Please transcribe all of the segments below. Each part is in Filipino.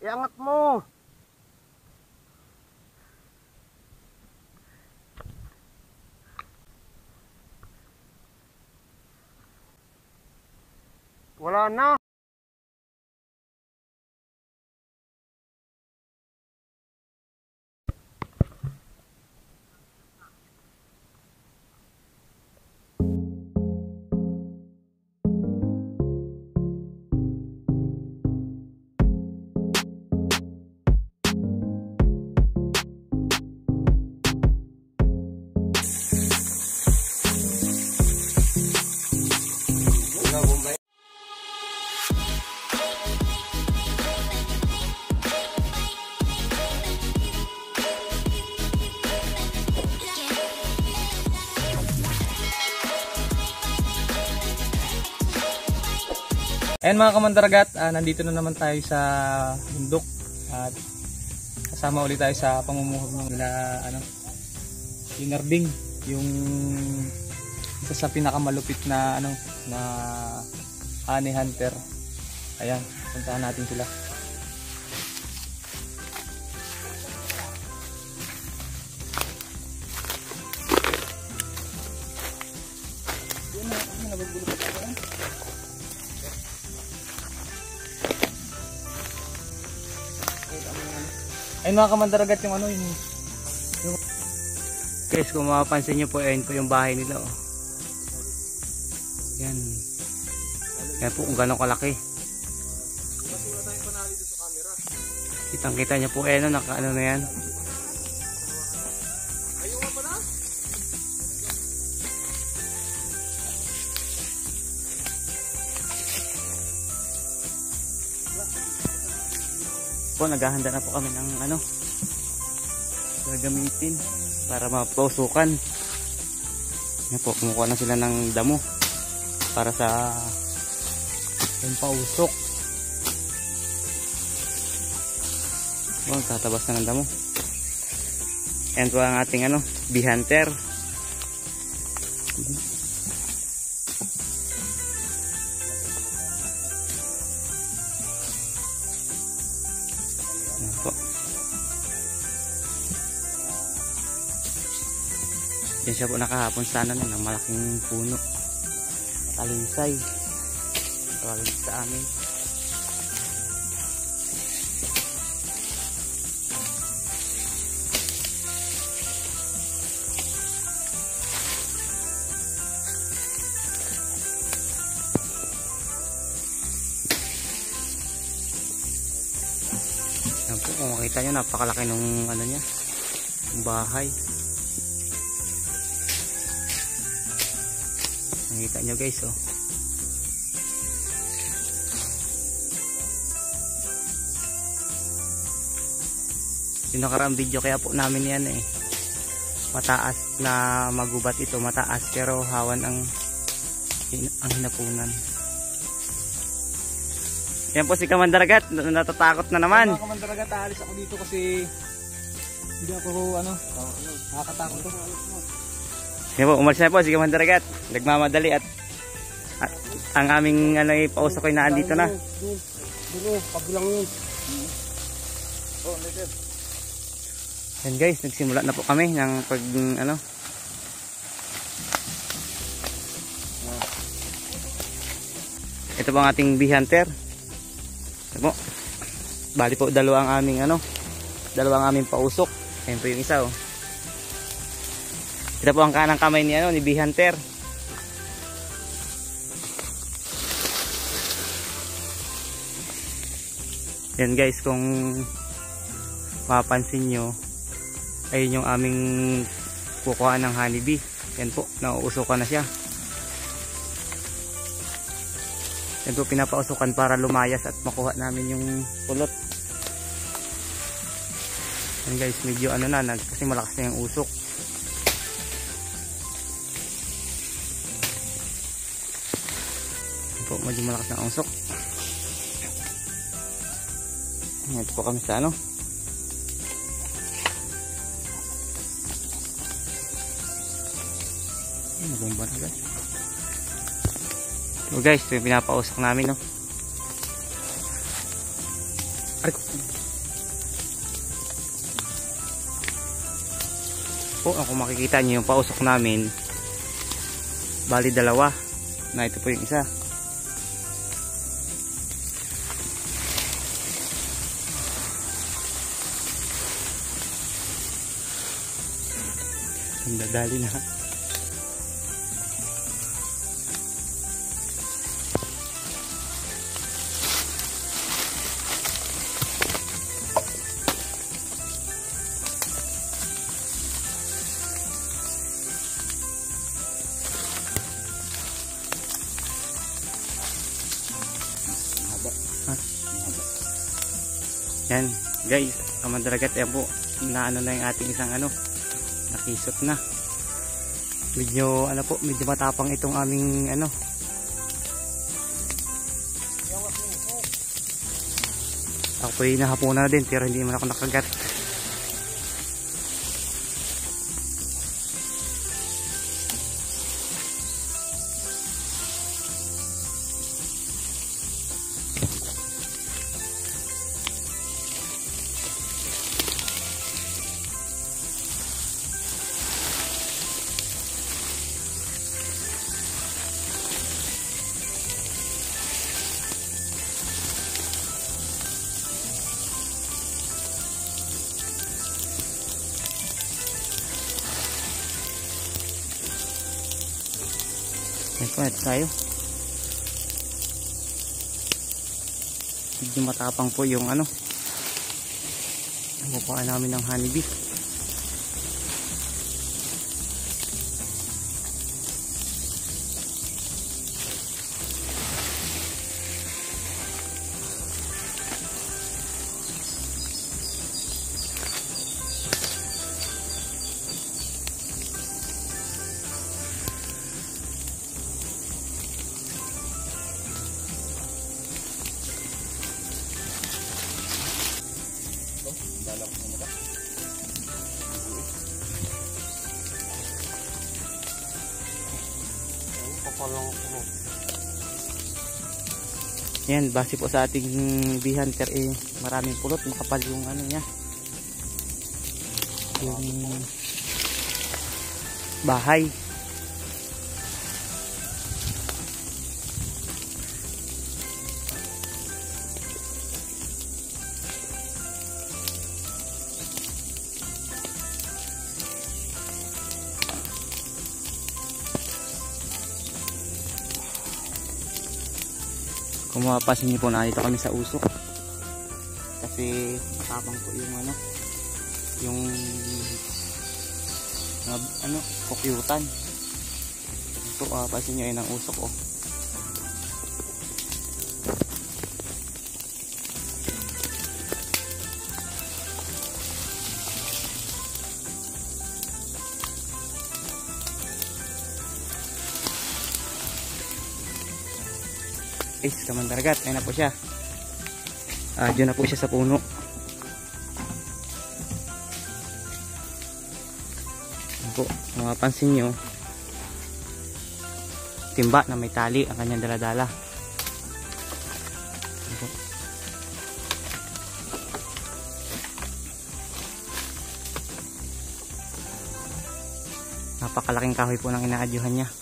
Iangat mo. Wala na. Ayan mga kamandaragat, nandito na naman tayo sa bundok at kasama ulit tayo sa pamumuhog ng Inarding, yung isa sa pinakamalupit na na honey hunter. Ayan, puntahan natin sila. Ayun mga kamandaragat, yung guys, kung mapapansin nyo po, ayun po yung bahay nila, oh. Yan. Yan po kung gano'ng kalaki. Kitang kita nyo po, ayun, naka na yan. Po, naghahanda na po kami ng gagamitin para mapausukan. Yan po, kumukuha na sila ng damo para sa pausok. Oh, tatabas na ng damo. Yan po ang ating bee hunter. Yan siya po nakahapon sa ng malaking puno. Talinsay. Tawagin sa amin. Yan po, kung makita nyo, napakalaki nung niya, bahay. Nakita nyo guys, oh. Yung nakaraang video kaya po namin yan mataas na magubat ito, mataas pero hawan ang hinapunan. Yan po si Kamandaragat, natatakot na naman. Mga Kamandaragat, aalis ako dito kasi hindi ako nakakatakot to. Yan po, umalis na po si Kamandaragat. Nagmamadali at ang aming pausok ay naandito na. Dito, kabilang yun. Oh, later. Yan guys, nagsimula na po kami ng Ito po ang ating bee hunter. Ito po. Bali po dalawang aming pausok. Ayan po yung isa, oh. Ito po ang kanang kamay ni bee hunter. Yan guys, kung mapapansin nyo, ayun yung aming kukuha ng honeybee. Yan po, nauusukan na siya. Yan po, pinapausukan para lumayas at makuha namin yung pulot. Yan guys, medyo kasi malakas na yung usok. Yan po, medyo malakas na ang usok. Yan po kami sa nabomba na guys. So guys, ito yung pinapausok namin, no. Aray ko. Po, kung makikita nyo yung pausok namin, bali dalawa. Na ito po yung isa. Ang dadali na. Yan guys, ang mandaragat yan po, naano na yung ating isang ano, nakisot na. Medyo ano po, medyo matapang itong aming ano. Ako po yung nahapunan na din pero hindi naman ako nakagat. Ito tayo. Medyo matapang po yung ano. Nakukuha namin ng honeybee. Yan, base po sa ating bee hunter maraming pulot, makapal yung ano niya, yung bahay. Kung mapapansin niyo po, nandito kami sa usok kasi matapang po yung ano, yung ano, kukyutan. Ito, mapapansin niyo, ng usok oh. Kamandaragat, ayun na po siya. Diyan na po siya sa puno. Ayan po, mapapansin nyo, timba na may tali ang kanyang daladala. Ayan po. Napakalaking kahoy po ng inaadyuhan niya.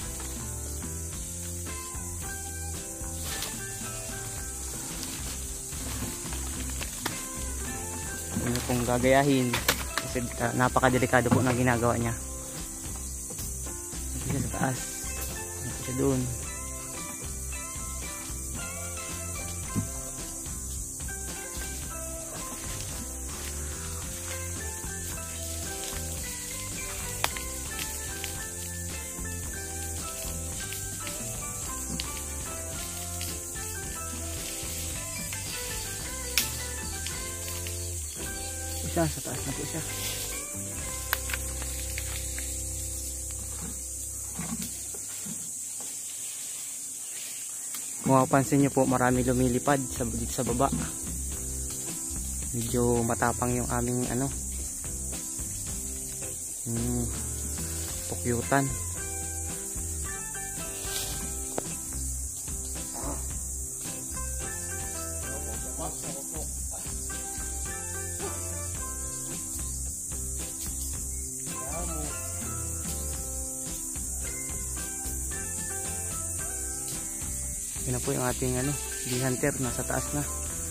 Kung gagayahin kasi napakadelikado po na ginagawa niya. Ito siya sa taas, ito siya doon. Sa taas na po siya. Kung mapapansin nyo po, marami lumilipad dito sa baba. Medyo matapang yung aming ano, pukyutan. Yun na po yung ating bee hunter, nasa taas na.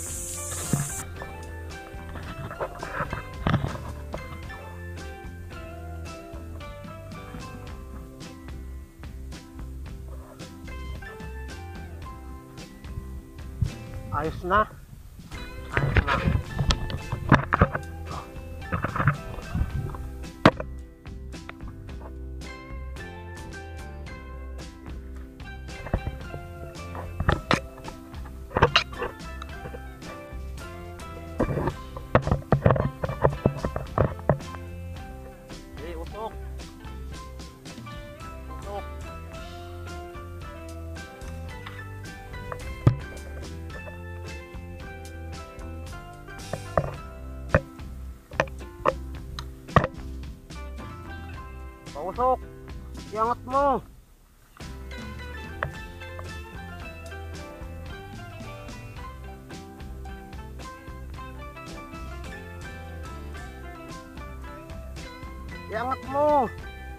Ayos na. Ayos na. Usok. Usok. Pausok. Iangat mo. Iangat mo.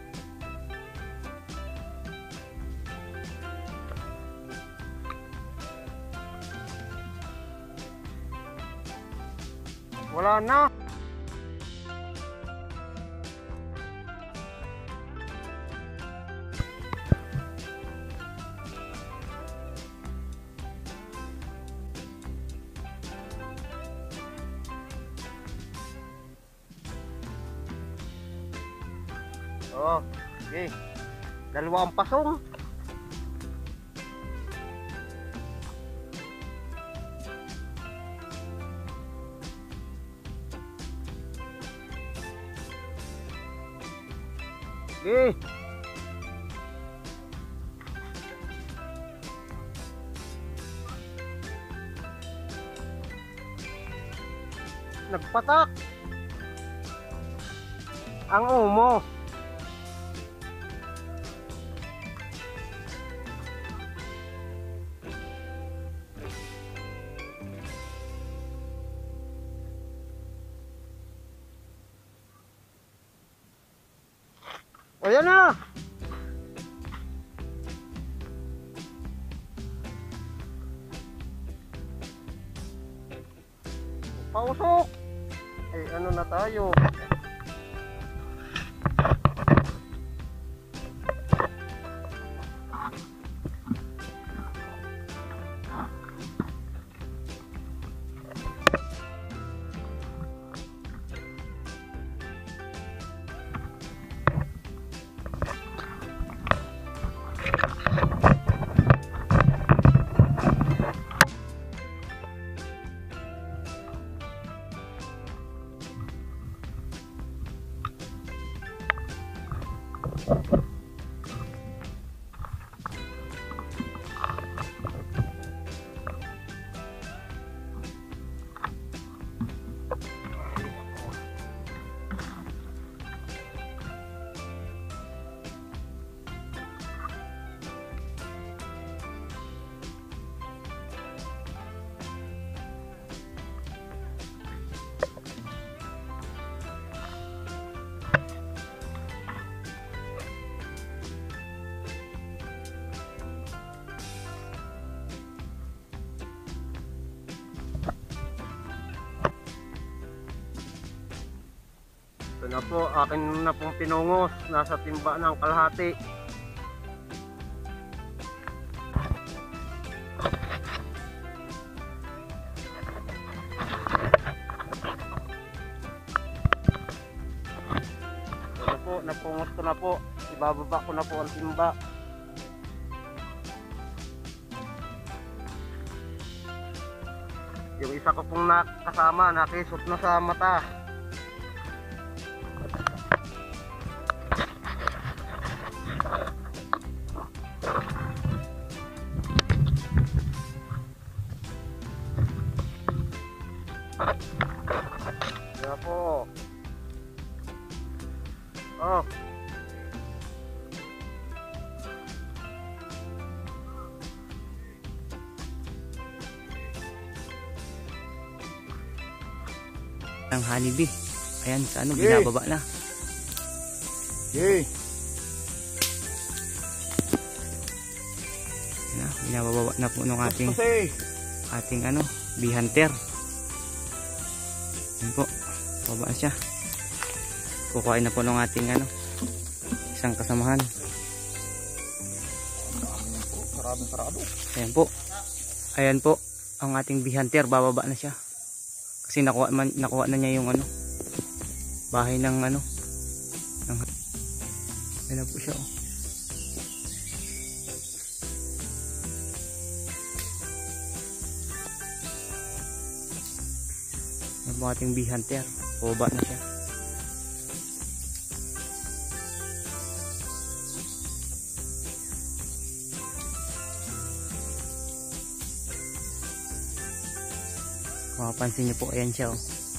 Wala na. Oh, okay. Dalawa ang pasong. Okay. Nagpatak ang umo. O yan na. Pausok. Eh ano na tayo? Ito na po, akin na pong pinungos. Nasa timba ng kalahati. Ito na po, napungos ko na po. Ibababa ko na po ang timba. Yung isa ko pong kasama, nakisot na sa mata. Yan po. Oh. Ang honeybee. Ayan, sa binababa na. Yay! Binababa na po nung ating ano, bee hunter. Yan po, baba siya. Kukuhain na po nung ating ano, isang kasamahan. Ayan po. Ayan po ang ating bee hunter, bababa na siya. Kasi nakuha na niya yung ano, bahay ng ano. Ayan po siya, oh. Ayan po ating bee hunter, bababa na siya. Mapapansin niyo po, ayan siya, oh.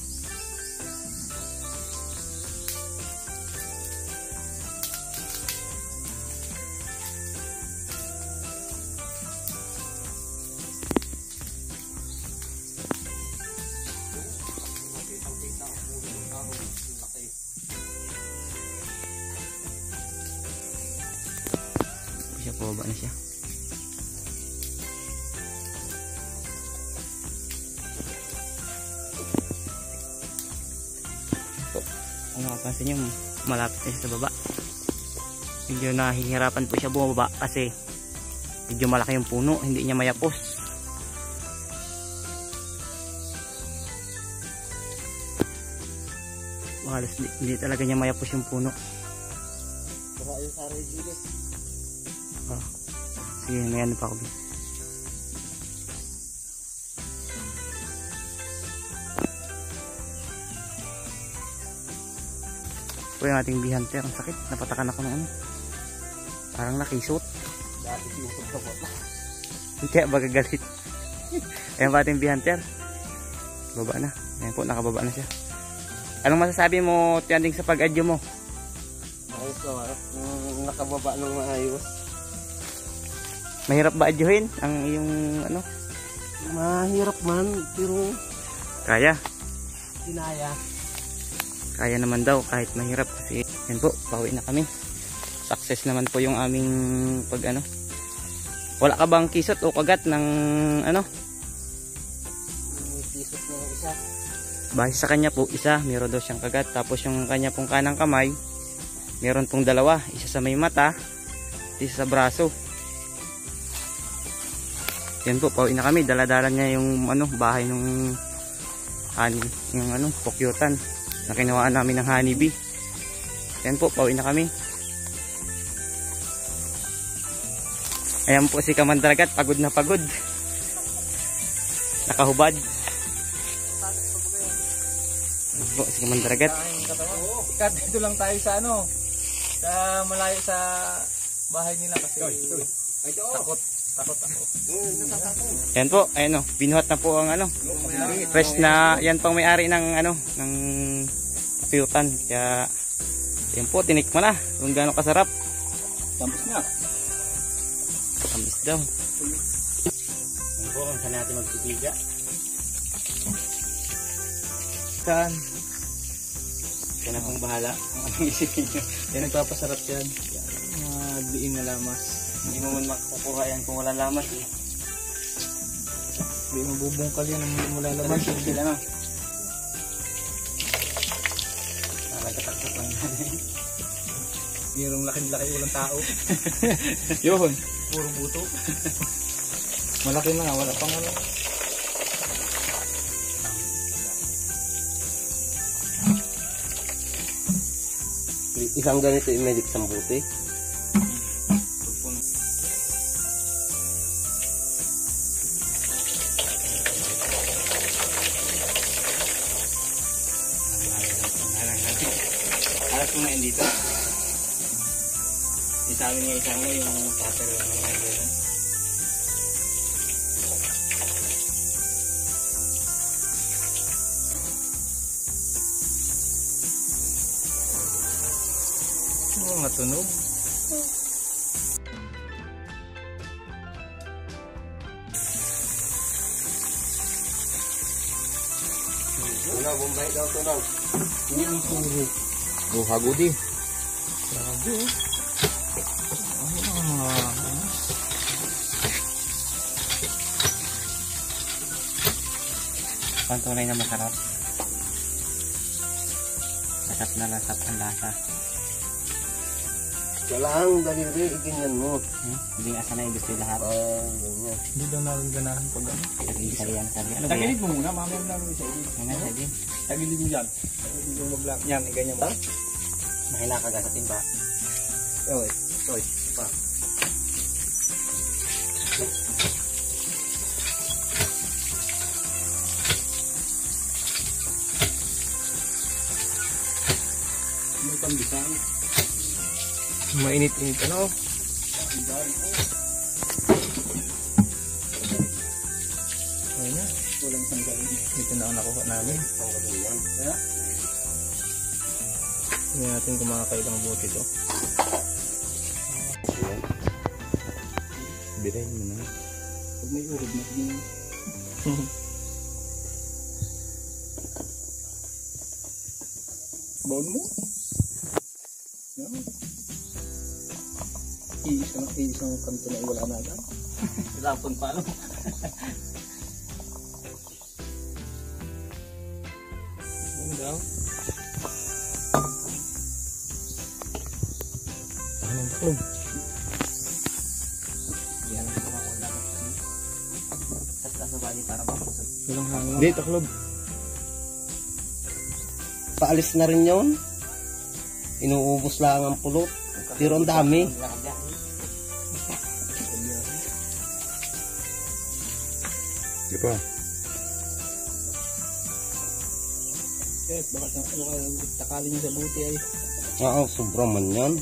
Siya po, baba na siya. Kung mapapansin nyo, malapit na siya sa baba. Medyo nahihirapan po siya bumaba kasi medyo malaki yung puno, hindi niya mayapos. Halos hindi talaga niya mayapos yung puno. Sige, may ano pa ako. Ito yung ating bee hunter. Ang sakit. Napatakan ako ng ano. Parang nakisot. Dati sinusog sa bota. Kaya bagagalit. Ayan pa ating bee hunter. Baba na. Ayan po, nakababa na siya. Anong masasabi mo, Tianding, sa pag-adyo mo? Ayos naman. Nakababa ng maayos. Mahirap ba adyuhin ang iyong ano? Mahirap man, pero Kaya. kinaya. Kaya naman daw kahit mahirap kasi yan po, pauwi na kami. Success naman po yung aming pag ano. Wala ka bang kisot o kagat ng ano? May kisot na isa. Base sa kanya po, isa, meron daw siyang kagat. Tapos yung kanya pong kanang kamay, meron pong dalawa. Isa sa may mata, isa sa braso. Yan po, pauwi na kami. Dala-dala niya yung ano, bahay nung yung ano, pokyutan na kinuhaan namin ng honeybee. Yan po, pauwi na kami. Ayan po si Kamandragat, pagod na pagod. Nakahubad. Ayan po si Kamandragat. Kat, dito lang tayo sa ano, sa malayo sa bahay nila kasi takot ako. Yan po, ayun o, binuhat na po ang ano, fresh na, yan pang may-ari ng ano, ng piyutan. Kaya, yan po, tinikman na kung gaano kasarap. Tampos nga. Tamis daw. Yan po, kung saan natin magpipiga. Saan? Yan na pong bahala. Ang isipin nyo. Yan nagpapasarap yan. Diin na lamas. Hindi mo man makukuha yan kung wala lamas eh. Hindi mabubungkal yan ang mula lamas. Sila na. Nalagatakot lang yan. Yung laki-laki walang tao. Yun. Puro buto. Malaki na nga, wala pang ano. Isang ganito yung medic sa buti. Alas mo na yun dito. Isabi niya isang mo yung cutter ng mga gano'n. Matunog. Tunaw, Bombay daw tunaw. Oh, hagod eh. Grabe oh. Pantunay na masarap. Lasap na lasap ang lasa. Kailangan daliri, ikinyan mo. Hindi asa na gusto lahat. Ganyan. Hindi daw naraganahan pag ano. Tag-isa yan sabi. Ano ba yan? Tagilid mo muna, mamaya mo namin sa ilid. Ano sabi? Tagilid mo dyan. Tagilid mo mag-block. Yan, ganyan mo. Mahina ka sa timba. Oy, pa. May pambisan. Mainit-init ano? Ayun na. Walang tanggalin. Ito na ang nakuha namin. Kaya? Hindi natin kung makakailang buti ito. Birahin mo na. Pag may urod na din. Baon mo? Yan. Iisang kanto na iwala na agad. Lapon pa ano? Ano daw? Anong taklog? Yan ang kumakon lang. Tapos nasa bali para mapusap. Walang hangin. Hindi, taklog. Paalis na rin yun. Inuubos lang ang pulot. Pero ang dami. Di ba? Yes, baka takali niyo sa buti ay. Oo, sobra man yan.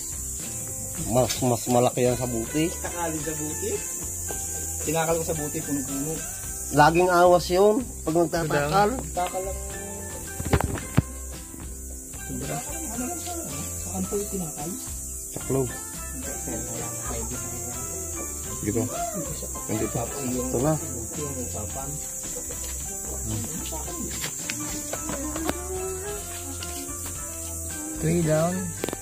Mas malaki yan sa buti. Takali sa buti? Tinakal ko sa buti, puno-puno. Laging awas yun pag nagtatakal. Takal lang. Sobra. Ano lang sa ano? Sa kanto yung tinakal? Taklog. Di ba? Hindi pa. Ito na. Yung usapan. Three down.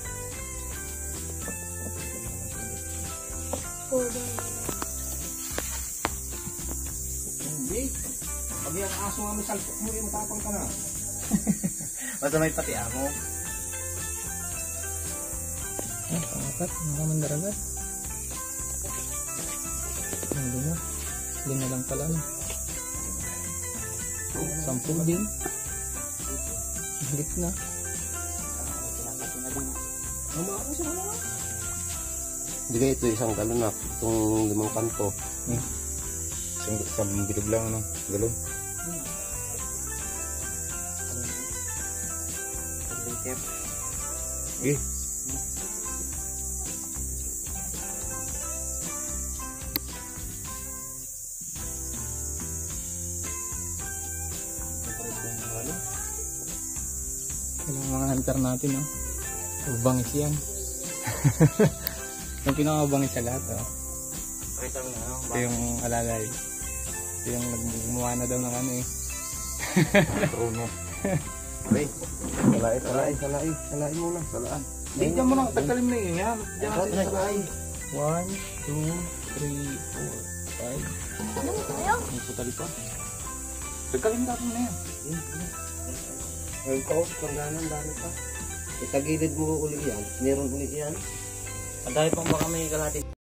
Hindi. Pag yung aso nga may salpok mo, yung matapang ka na. Basta may pati ako. Ah, pangapat. Nakamandaragat. Hindi na. Hindi na lang pala. 10 din. Higit na. Hindi kayo ito isang galon na. Itong 5 kanto. Isang bilog lang ano? Galon. Eh. Yung mga hunter natin, no? Bangis yan. Yung pinakabangis sa lahat, oh. Pakita mo na ano? Ito yung alalay. Ito yung gumawa na daw ng ano eh. Truno. Salai muna. Salaan. Diyan mo lang, tagkalim na yun yan. Diyan natin sa salay. 1, 2, 3, 4, 5. May putali pa. Tagkalim natin na yan. Ngayon ko, pangganan, dami pa. Itagilid mo uli yan. Meron uli yan. Ang dahil pang baka may kalahati.